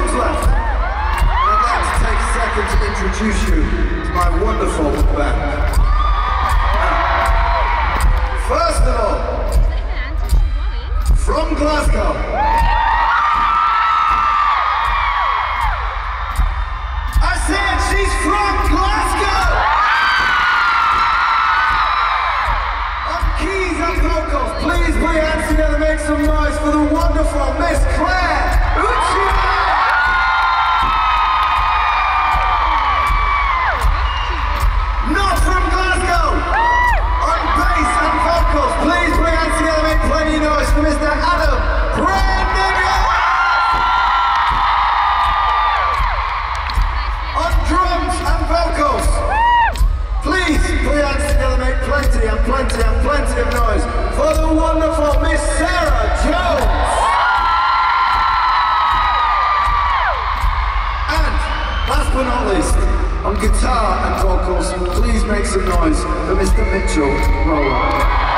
songs left. And I'd like to take a second to introduce you to my wonderful band. First of all, from Glasgow, I said she's from Glasgow! On keys and vocals, please put your hands together, make some noise for the wonderful Miss Claire Uchida! Not from Glasgow! On bass and vocals, please put your hands together, make plenty of noise for Mr. Adam Prendergast! On drums and vocals, please put your hands together, make plenty and plenty and plenty of noise for the wonderful Miss Sarah Jones! And last but not least, on guitar and vocals, please make some noise for Mr. Mitchell Rowland.